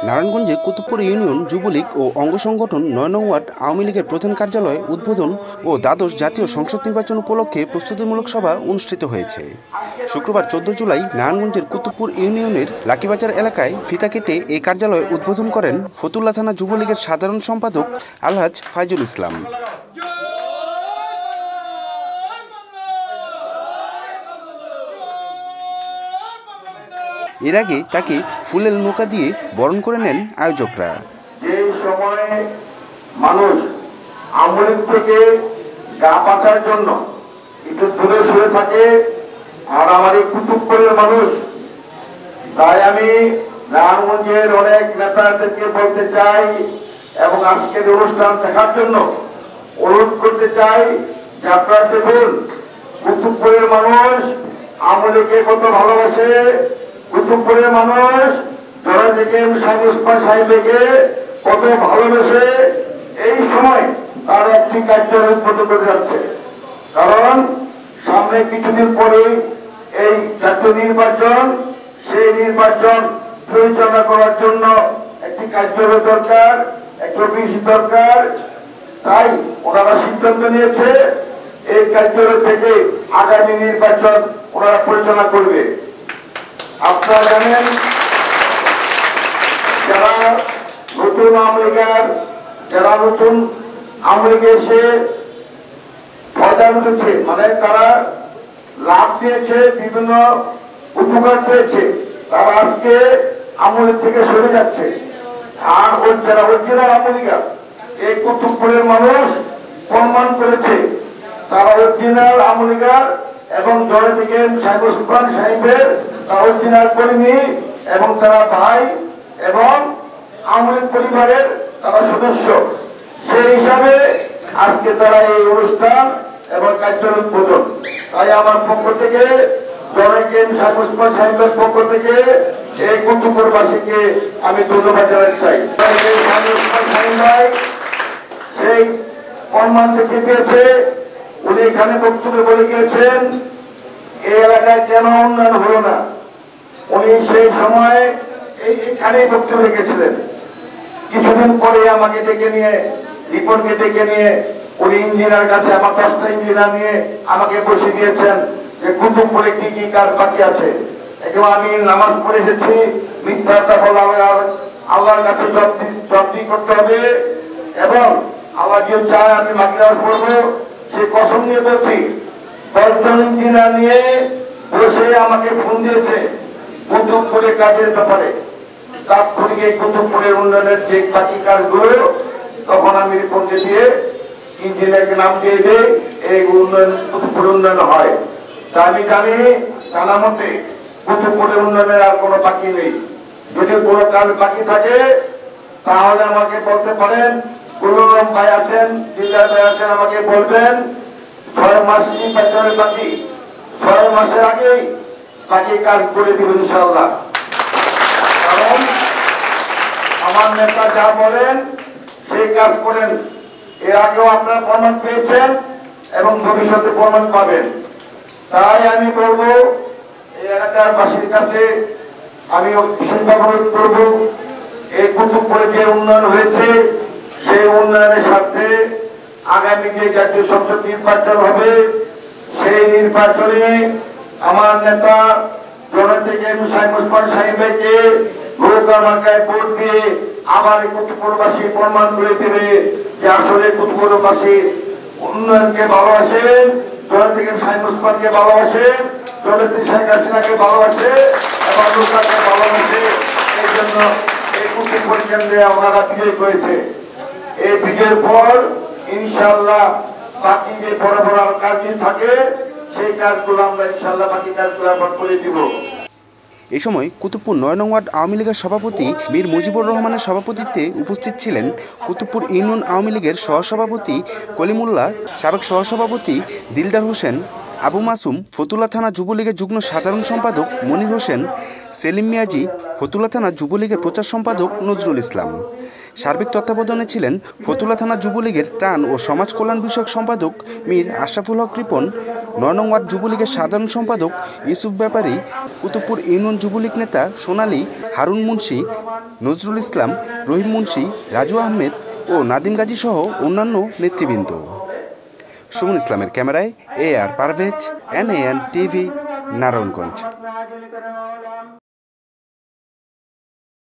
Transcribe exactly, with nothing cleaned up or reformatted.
নারায়ণগঞ্জে কুতুবপুর ইউনিয়ন যুবলীগ ও অঙ্গ সংগঠন নয় নং ওয়ার্ড আওয়ামী লীগের প্রধান কার্যালয় উদ্বোধন ও দ্বাদশ জাতীয় সংসদ নির্বাচন উপলক্ষে প্রস্তুতিমূলক সভা অনুষ্ঠিত হয়েছে। শুক্রবার চোদ্দ জুলাই নারায়ণগঞ্জের কুতুবপুর ইউনিয়নের লাকিবাজার এলাকায় ফিতা কেটে এই কার্যালয় উদ্বোধন করেন ফতুল্লা থানা যুবলীগের সাধারণ সম্পাদক আলহাজ ফাইজুল ইসলাম। এর আগে তাকে ফুলেল নৌকা দিয়ে বরণ করে নেন আয়োজকরা। যে সময়ে মানুষ আমলিক থেকে গা বাঁচার জন্য একটু দূরে শুয়ে থাকে, আর আমার এই কুতুবপুরের মানুষ, তাই আমি নারায়ণগঞ্জের অনেক নেতাদেরকে বলতে চাই এবং আজকের অনুষ্ঠান দেখার জন্য অনুরোধ করতে চাই যে আপনারা দেখুন কুতুবপুরের মানুষ আমলিকে কত ভালোবাসে, কুতুবপুরের মানুষ জড়া থেকে সাহেবকে কত ভালোবেসে এই সময় তার একটি কার্যালয় উদ্বোধন করে যাচ্ছে। কারণ সামনে কিছুদিন পরে এই জাতীয় নির্বাচন, সেই নির্বাচন পরিচালনা করার জন্য একটি কার্যালয় দরকার, একটি অফিস দরকার। তাই ওনারা সিদ্ধান্ত নিয়েছে এই কার্যালয় থেকে আগামী নির্বাচন ওনারা পরিচালনা করবে। আপনারা জানেন যারা নতুন আমলিগার যারা নতুন আমলিগে এসে ফয়দা উঠেছে, মানে তারা লাভ পেয়েছে, বিভিন্ন উপকার পেয়েছে, তারা আজকে আমলি থেকে সরে যাচ্ছে। আর ওই যারা অরিজিনাল আমলিগার এই কুতুবপুরের মানুষ প্রমাণ করেছে তারা অরিজিনাল আমলিগার এবং জয় থেকে সাহেব সাহেবের তারা অরিজিনাল কর্মী এবং তারা ভাই এবং আমলিক পরিবারের তারা সদস্য। সেই হিসাবে আজকে তারা এই অনুষ্ঠান এবং কার্যালয় উদ্বোধন। তাই আমার পক্ষ থেকে জনকে সাহেব সাহেবের পক্ষ থেকে এই কুতুবপুরবাসীকে আমি ধন্যবাদ জানাতে চাই। সেই প্রমাণ দেখে দিয়েছে, উনি এখানে বক্তব্য বলে গিয়েছেন এই এলাকায় কেন উন্নয়ন হলো না। উনি সেই সময় এই এখানেই বক্তব্য রেখেছিলেন। কিছুদিন পরে আমাকে ডেকে নিয়ে রিপনকে ডেকে নিয়ে উনি ইঞ্জিনিয়ার কাছে আমার দশটা ইঞ্জিনিয়ার নিয়ে আমাকে বসে দিয়েছেন যে কুতুবপুরে কি কি কাজ বাকি আছে। এবং আমি নামাজ পড়ে এসেছি, মিথ্যাটা বলা আল্লাহর কাছে জবাবদি করতে হবে এবং আল্লাহ যে চায় আমি মাগরিব পড়বো, সে কসম নিয়ে বলছি। দশজন ইঞ্জিনিয়ার নিয়ে বসে আমাকে ফোন দিয়েছে কুতুবপুরে কাজের ব্যাপারে, তাৎক্ষণিক এই কুতুবপুরের উন্নয়নের যে বাকি কাজগুলো, তখন আমি রিপোর্টে দিয়ে ইঞ্জিনিয়ারকে নাম দিয়ে দিই, এই উন্নয়ন কুতুবপুর উন্নয়ন হয়। তা আমি জানি জানা মতে কুতুবপুরের উন্নয়নের আর কোনো বাকি নেই। যদি কোনো কাজ বাকি থাকে তাহলে আমাকে বলতে পারেন, কুলুরম ভাই আছেন, দিলদার ভাই আছেন, আমাকে বলবেন। ছয় মাস নির্বাচনের বাকি, ছয় মাসের আগেই বাকি কাজ করে দিব ইনশাআল্লাহ। কারণ আমার নেতা যা বলেন সেই কাজ করেন। এর আগেও আপনারা প্রমাণ পেয়েছেন এবং ভবিষ্যতে প্রমাণ পাবেন। তাই আমি বলবো এই এলাকার বাসীর কাছে আমি বিশেষভাবে অনুরোধ করব, এই কুতুবপুরে যে উন্নয়ন হয়েছে সেই উন্নয়নের স্বার্থে আগামী যে জাতীয় সংসদ নির্বাচন হবে, সেই নির্বাচনে আমার নেতা জনতাকে সাহেব সাহেবকে নৌকা মার্কায় ভোট দিয়ে আবার এই কুতুবপুরবাসী প্রমাণ করে দেবে যে আসলে কুতুবপুরবাসী উন্নয়নকে ভালোবাসেন, জনতাকে সাহেবকে ভালোবাসেন, জনতা শেখ হাসিনাকে ভালোবাসে এবং নৌকাকে ভালোবাসে। এই জন্য এই কুতুবপুর কেন্দ্রে ওনারা বিজয় করেছে। এই বিজয়ের পর ইনশাআল্লাহ বাকি যে বড় বড় কাজ থাকে সেই কাজগুলো আমরা ইনশাআল্লাহ বাকি কাজগুলো আবার করে দিব। এ সময় কুতুবপুর নয় নং ওয়ার্ড আওয়ামী লীগের সভাপতি মীর মুজিবুর রহমানের সভাপতিত্বে উপস্থিত ছিলেন কুতুবপুর ইউনিয়ন আওয়ামী লীগের সহসভাপতি কলিমুল্লাহ, সাবেক সহসভাপতি দিলদার হোসেন, আবু মাসুম, ফতুল্লা থানা যুবলীগের যুগ্ম সাধারণ সম্পাদক মনির হোসেন, সেলিম মিয়াজি, ফতুল্লা থানা যুবলীগের প্রচার সম্পাদক নজরুল ইসলাম। সার্বিক তত্ত্বাবধানে ছিলেন ফতুল্লা থানা যুবলীগের ত্রাণ ও সমাজ কল্যাণ বিষয়ক সম্পাদক মীর আশরাফুল হক রিপন, নয় নং ওয়ার্ড যুবলীগের সাধারণ সম্পাদক ইউসুফ ব্যাপারী, কুতুবপুর ইউনিয়ন যুবলীগ নেতা সোনালী, হারুন মুন্সি, নজরুল ইসলাম, রহিম মুন্সি, রাজু আহমেদ ও নাদিম গাজী সহ অন্যান্য নেতৃবৃন্দ। সুমন ইসলামের ক্যামেরায় A R Parvez, N A N TV, Narayanganj.